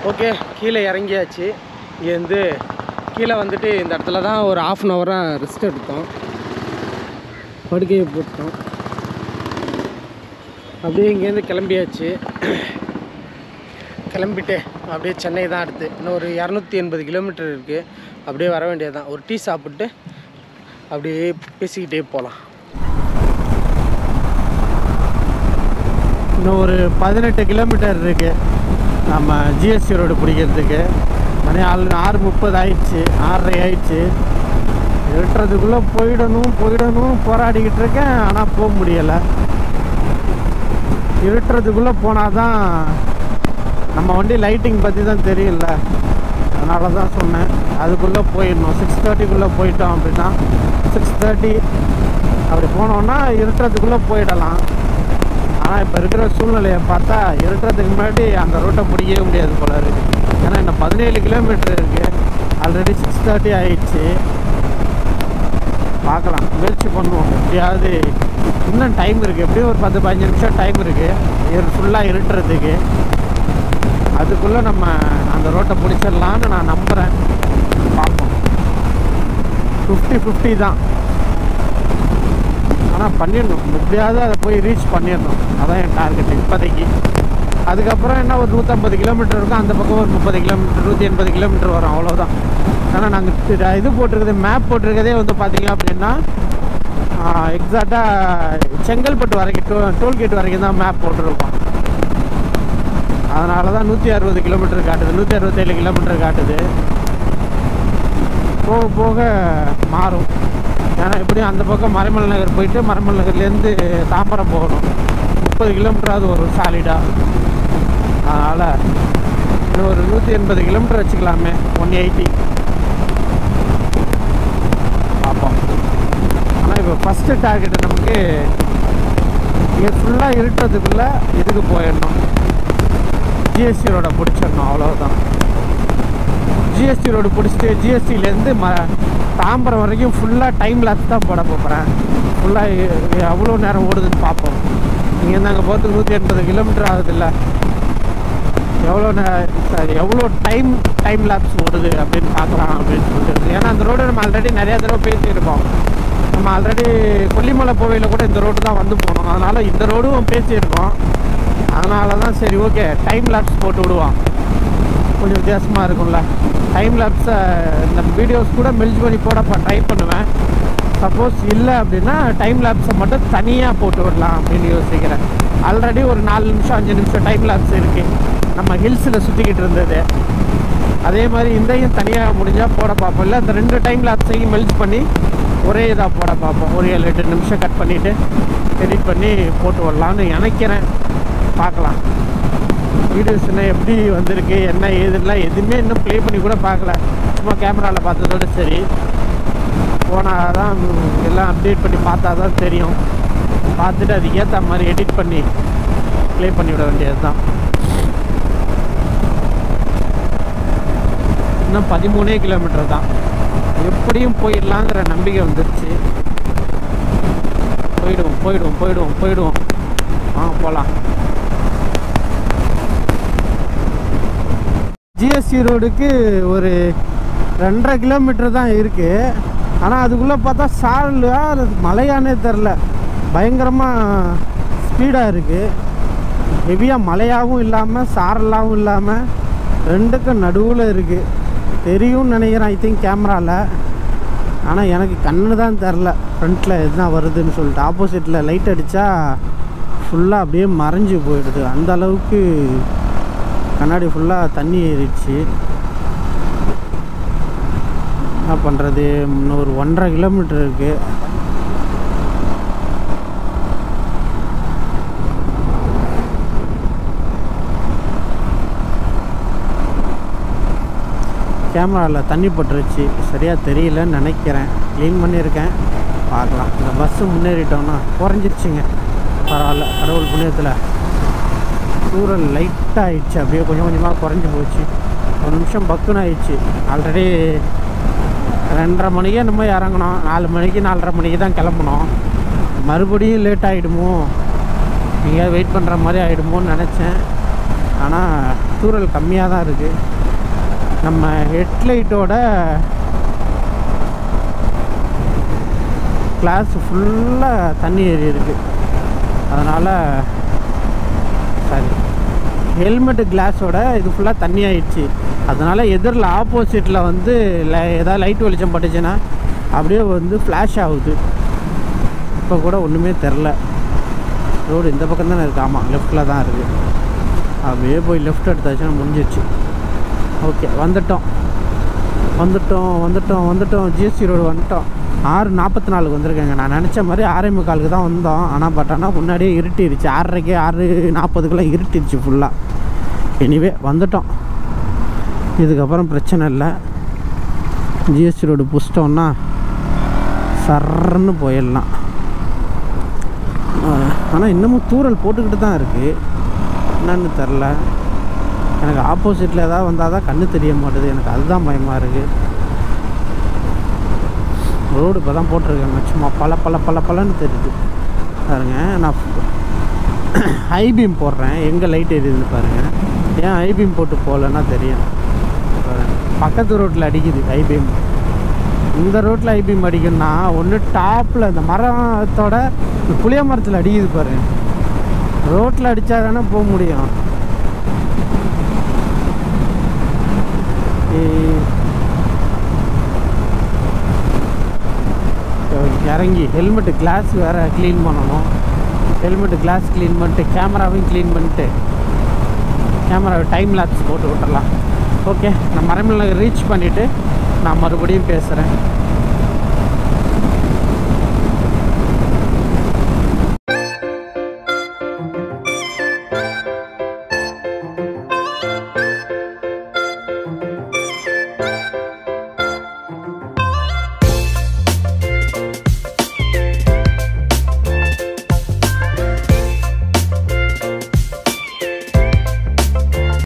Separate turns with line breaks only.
Okay, கீழே இறங்கியாச்சு. இங்கேருந்து கீழே வந்துட்டு இந்த இடத்துல தான் ஒரு 1/2 அன் ஹவராக ரெஸ்ட் எடுத்தோம். படுக்கையை போட்டோம். அப்படியே இங்கேருந்து கிளம்பியாச்சு. கிளம்பிட்டு அப்படியே சென்னை தான் அடுத்து. இன்னும் ஒரு 280 கிலோமீட்டர் இருக்குது. அப்படியே வர வேண்டியது தான். ஒரு டீ சாப்பிட்டு அப்படியே பேசிக்கிட்டே போகலாம். இன்னும் ஒரு 18 கிலோமீட்டர் இருக்குது நம்ம ஜிஎஸ்டி ரோடு பிடிக்கிறதுக்கு. மணி 6:30 ஆயிடுச்சு, 6:30 ஆயிடுச்சு. இருட்டுறதுக்குள்ளே போயிடணும் போராடிக்கிட்டு இருக்கேன். ஆனால் போக முடியலை. இருட்டுறதுக்குள்ளே போனால் தான் நம்ம வண்டி லைட்டிங் பற்றி தான் தெரியல. அதனால தான் சொன்னேன் அதுக்குள்ளே போயிடணும். 6:30க்குள்ளே போயிட்டோம் அப்படின்னா 6:30 அப்படி போனோன்னா இருட்டுறதுக்குள்ளே போயிடலாம். ஆனால் இப்போ இருக்கிற சூழ்நிலையை பார்த்தா இருட்டுறதுக்கு முன்னாடி அந்த ரோட்டை பிடிக்கவே முடியாது போல இருக்குது. ஏன்னா இன்னும் 17 கிலோமீட்டர் இருக்குது. ஆல்ரெடி 6:30 ஆயிடுச்சு. பார்க்கலாம், முயற்சி பண்ணுவோம். எப்படியாவது இன்னும் டைம் இருக்குது. எப்படியும் ஒரு 10-15 நிமிஷம் டைம் இருக்குது ஃபுல்லாக இருட்டுறதுக்கு. அதுக்குள்ளே நம்ம அந்த ரோட்டை பிடிச்சிடலான்னு நான் நம்புகிறேன். பார்ப்போம். 50-50 தான். ஆனால் பண்ணிடணும். எப்படியாவது அதை போய் ரீச் பண்ணிடணும். அதான் என் டார்கெட் இப்போதைக்கு. அதுக்கப்புறம் என்ன ஒரு 150 கிலோமீட்டர் இருக்கும். அந்த பக்கம் ஒரு 30 கிலோமீட்டர் 180 கிலோமீட்டர் வரும். அவ்வளோதான். ஆனால் நாங்கள் இது போட்டிருக்குது, மேப் போட்டிருக்கதே வந்து பார்த்திங்க அப்படின்னா எக்ஸாக்டாக செங்கல்பட்டு வரைக்கும் டோல்கேட் வரைக்கும் தான் மேப் போட்டிருக்கோம். அதனால தான் 160 கிலோமீட்டர் காட்டுது, 167 கிலோமீட்டர் காட்டுது. போக போக மாறும். ஏன்னா எப்படியும் அந்த பக்கம் மறைமலை நகர் போயிட்டு மறைமலை நகர்லேருந்து தாம்பரம் போகணும். 30 கிலோமீட்டராவது வரும் சாலிடாக. அதனால் இன்னும் ஒரு 180 கிலோமீட்டர் வச்சுக்கலாமே. 180 பார்ப்போம். ஆனால் இப்போ ஃபஸ்ட்டு டார்கெட்டு நமக்கு இங்கே ஃபுல்லாக இருட்டுறதுக்குள்ளே இதுக்கு போயிடணும். ஜிஎஸ்டி ரோடை பிடிச்சிடணும். அவ்வளோதான். ஜிஎஸ்டி ரோடு பிடிச்சிட்டு ஜிஎஸ்டிலேருந்து தாம்பரம் வரைக்கும் ஃபுல்லாக டைம் லாப்ஸ் தான் போட போகிறேன். ஃபுல்லாக எவ்வளோ நேரம் ஓடுதுன்னு பார்ப்போம். இங்கேருந்து அங்கே போகிறதுக்கு 180 கிலோமீட்டர் ஆகுதுல்ல. எவ்வளோ டைம் லாப்ஸ் ஓடுது அப்படின்னு பார்க்கலாம் அப்படின்னு சொல்லிட்டு. ஏன்னா அந்த ரோடு நம்ம ஆல்ரெடி நிறையா தடவை பேசியிருப்போம். நம்ம ஆல்ரெடி கொல்லிமலை போவையில் கூட இந்த ரோடு தான் வந்து போனோம். அதனால் இந்த ரோடும் பேசியிருக்கோம். அதனால தான் சரி ஓகே டைம் லாப்ஸ் போட்டு விடுவோம். கொஞ்சம் வித்தியாசமாக இருக்கும்ல. டைம் லாப்ஸை இந்த வீடியோஸ் கூட மெல்ஜ் பண்ணி போட ட்ரை பண்ணுவேன். சப்போஸ் இல்லை அப்படின்னா டைம் லாப்ஸை மட்டும் தனியாக போட்டு விடலாம் அப்படின்னு யோசிக்கிறேன். ஆல்ரெடி ஒரு 4 நிமிஷம் 5 நிமிஷம் டைம் லாப்ஸ் இருக்குது நம்ம ஹில்ஸில் சுற்றிக்கிட்டு இருந்தது. அதே மாதிரி இதையும் தனியாக முடிஞ்சால் போட பார்ப்போம். இல்லை அந்த 2 டைம் லாப்ஸையும் மெல்ஜ் பண்ணி ஒரே இதாக போட பார்ப்போம். ஒரு 7-8 நிமிஷம் கட் பண்ணிவிட்டு எடிட் பண்ணி போட்டு விடலான்னு நினைக்கிறேன். பார்க்கலாம். வீடியோஸ் என்ன எப்படி வந்திருக்கு என்ன ஏதுலாம் எதுவுமே இன்னும் ப்ளே பண்ணி கூட பார்க்கல. சும்மா கேமராவில் பார்த்ததோட சரி. போனால் தான் எல்லாம் அப்டேட் பண்ணி பார்த்தா தான் தெரியும். பார்த்துட்டு அதுக்கு ஏற்ற மாதிரி எடிட் பண்ணி ப்ளே பண்ணிவிட வேண்டியது தான். இன்னும் 13 கிலோமீட்டர் தான். எப்படியும் போயிடலாங்கிற நம்பிக்கை வந்துருச்சு. போயிடுவோம். போகலாம். ஜிஎஸ்டி ரோடுக்கு ஒரு 2.5 கிலோமீட்டர் தான் இருக்குது. ஆனால் அதுக்குள்ளே பார்த்தா சாரல் மலையானே தெரில. பயங்கரமாக ஸ்பீடாக இருக்குது. ஹெவியாக மலையாகவும் இல்லாமல் சாரலாகவும் இல்லாமல் ரெண்டுக்கும் நடுவில் இருக்குது. தெரியும்னு நினைக்கிறேன் ஐ திங்க் கேமராவில். ஆனால் எனக்கு கண்ணு தான் தெரில ஃப்ரண்ட்டில் எதுதான் வருதுன்னு சொல்லிட்டு. ஆப்போசிட்டில் லைட் அடித்தா ஃபுல்லாக அப்படியே மறைஞ்சி போயிடுது. அந்த அளவுக்கு கண்ணாடி ஃபுல்லாக தண்ணி ஏறிடுச்சு. என்ன பண்ணுறது? இன்னும் ஒரு 1.5 கிலோமீட்டர் இருக்குது. கேமராவில் தண்ணி பட்டுருச்சு. சரியாக தெரியலன்னு நினைக்கிறேன். க்ளீன் பண்ணியிருக்கேன். பார்க்கலாம். இந்த பஸ்ஸு முன்னேறிட்டோன்னா குறைஞ்சிருச்சுங்க. பரவாயில்ல. கடவுள் புண்ணியத்தில் தூரல் லைட்டாக ஆயிடுச்சு. அப்படியே கொஞ்சம் கொஞ்சமாக குறைஞ்சி போச்சு. 1 நிமிஷம் பக்குன்னு ஆயிடுச்சு. ஆல்ரெடி 2:30 மணிக்கே நம்ம இறங்கணும். 4 மணிக்கு 4:30 மணிக்கு தான் கிளம்பணும். மறுபடியும் லேட் ஆகிடுமோ, நீங்கள் வெயிட் பண்ணுற மாதிரி ஆகிடுமோன்னு நினச்சேன். ஆனால் தூறல் கம்மியாக தான் இருக்குது. நம்ம ஹெட்லைட்டோட கிளாஸ் ஃபுல்லாக தண்ணி ஏறி இருக்குது. அதனால் சரி, ஹெல்மெட்டு கிளாஸோட இது ஃபுல்லாக தண்ணி ஆயிடுச்சு. அதனால் எதிரில் ஆப்போசிட்டில் வந்து ஏதாவது லைட் வெளிச்சம் பட்டுச்சுன்னா அப்படியே வந்து ஃப்ளாஷ் ஆகுது. இப்போ கூட ஒன்றுமே தெரில. ரோடு இந்த பக்கம் தானே இருக்குது. ஆமாம், லெஃப்டில் தான் இருக்குது. அப்படியே போய் லெஃப்ட் எடுத்தாச்சுன்னா முடிஞ்சிடுச்சு. ஓகே, வந்துட்டோம். ஜிஎஸ்டி ரோடு வந்துட்டோம். 6:44 வந்திருக்கேங்க. நான் நினச்ச மாதிரி 6:45 தான் வந்தோம். ஆனால் முன்னாடியே இருட்டிடுச்சு. 6:30க்கு 6:40 இருட்டிடுச்சு ஃபுல்லாக. எனிவே வந்துட்டோம். இதுக்கப்புறம் பிரச்சனை இல்லை. ஜிஎஸ்டி ரோடு புஷ்டோன்னா சர்ன்னு போயிடலாம். ஆனால் இன்னமும் தூறல் போட்டுக்கிட்டு தான் இருக்குது. என்னன்னு தெரில. எனக்கு ஆப்போசிட்டில் ஏதாவது வந்தால் தான் கண்ணு தெரிய மாட்டுது. எனக்கு அதுதான் பயமாக இருக்குது. ரோடு இப்போ தான் போட்டிருக்காங்க. சும்மா பலன்னு தெரியுது பாருங்க. நான் ஐபீம் போடுறேன். எங்கே லைட் எரியுதுன்னு பாருங்கள். ஏன் ஐபீம் போட்டு போகலன்னா தெரியும். பக்கத்து ரோட்டில் அடிக்குது ஐபீம். இந்த ரோட்டில் ஐபீம் அடிக்குன்னா ஒன்று டாப்பில் இந்த மரத்தோட புளிய மரத்தில் அடிக்குது பாருங்க. ரோட்டில் அடித்தா தானே போக முடியும். இறங்கி ஹெல்மெட்டு கிளாஸ் வேறு க்ளீன் பண்ணணும். ஹெல்மெட்டு கிளாஸ் க்ளீன் பண்ணிட்டு கேமராவையும் க்ளீன் பண்ணிட்டு கேமராவை டைம் லேப்ஸ் போட்டு விட்டுறலாம். ஓகே, நான் மரமில் ரீச் பண்ணிவிட்டு நான் மறுபடியும் பேசுகிறேன்.